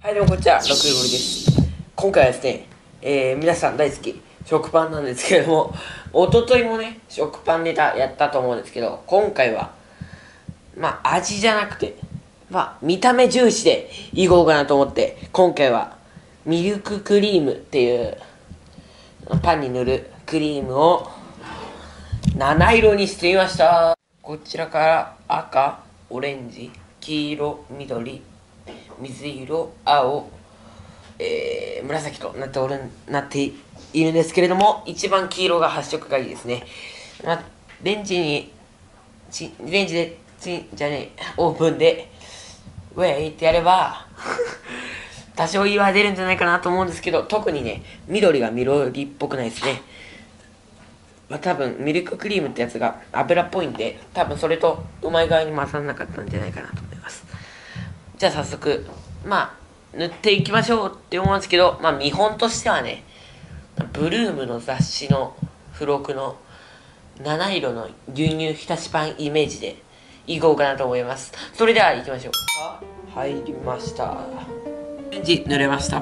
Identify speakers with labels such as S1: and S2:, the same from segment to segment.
S1: はい、どうもこんにちは、6ゴリです。今回はですね、皆さん大好き、食パンなんですけれども、一昨日もね、食パンネタやったと思うんですけど、今回は、味じゃなくて、見た目重視でいこうかなと思って、今回は、ミルククリームっていう、パンに塗るクリームを、七色にしてみました。こちらから赤、オレンジ、黄色、緑、水色、青、紫となっているんですけれども、一番黄色が発色がいいですね。レンジに、レンジで、オーブンで、ウェイってやれば、多少色は出るんじゃないかなと思うんですけど、特にね、緑が緑っぽくないですね。多分、ミルククリームってやつが油っぽいんで、多分それとうまい具合に混ざらなかったんじゃないかなと思います。じゃあ早速、塗っていきましょうって思うんですけど、見本としてはね、ブルームの雑誌の付録の七色の牛乳浸しパンイメージでいこうかなと思います。それでは行きましょう。入りました。レンジ濡れました。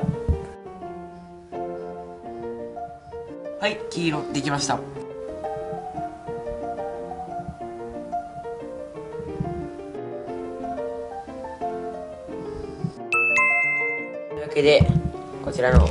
S1: はい、黄色できました。というわけで、こちらの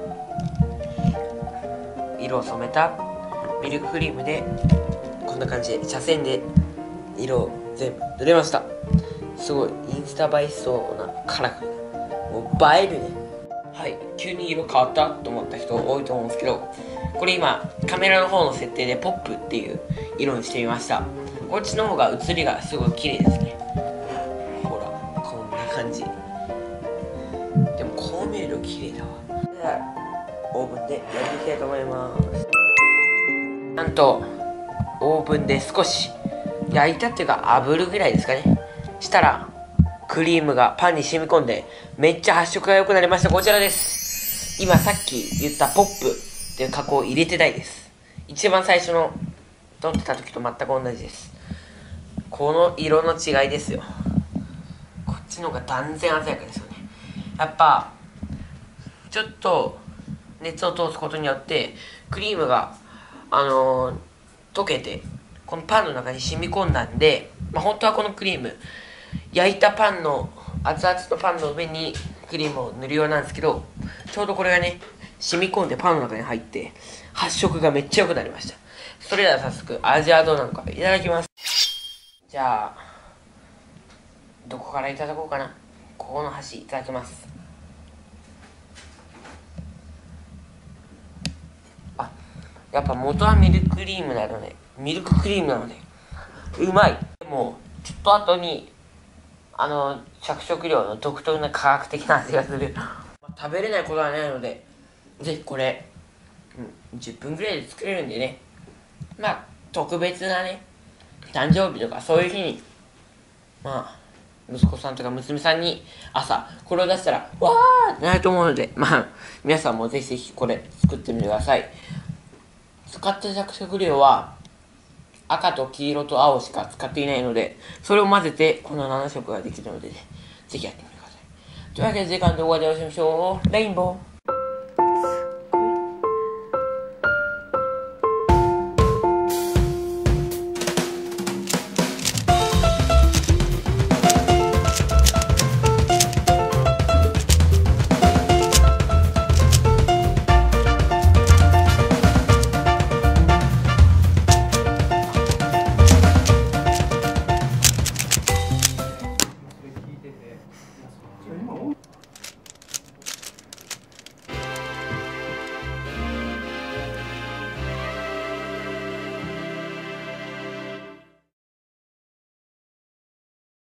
S1: 色を染めたミルククリームでこんな感じで茶筅で色を全部塗れました。すごいインスタ映えしそうなカラフルな、もう映えるね。はい、急に色変わったと思った人多いと思うんですけど、これ今カメラの方の設定でポップっていう色にしてみました。こっちの方が写りがすごい綺麗ですね。ほらこんな感じでもこう見ると綺麗だわ。ではオーブンで焼いていきたいと思います。なんとオーブンで少し焼いたっていうか炙るぐらいですかね。したらクリームがパンに染み込んでめっちゃ発色が良くなりました。こちらです。今さっき言ったポップっていう加工を入れてないです。一番最初の撮ってた時と全く同じです。この色の違いですよ。こっちの方が断然鮮やかですよね。やっぱちょっと熱を通すことによってクリームが溶けてこのパンの中に染み込んだんで、本当はこのクリーム焼いたパンの熱々のパンの上にクリームを塗るようなんですけど、ちょうどこれがね染み込んでパンの中に入って発色がめっちゃ良くなりました。それでは早速味はどうなのかいただきます。じゃあどこからいただこうかな。ここの端いただきます。やっぱ元はミルククリームなのでうまい。でもちょっと後に着色料の独特な科学的な味がする。食べれないことはないのでぜひこれ、10分ぐらいで作れるんでね、特別なね誕生日とかそういう日に息子さんとか娘さんに朝これを出したらわーってなると思うので、皆さんもぜひぜひこれ作ってみてください。使った着色料は赤と黄色と青しか使っていないので、それを混ぜてこの7色ができるので、ぜひやってみてください。というわけで時間で終わりにしましょう。レインボー。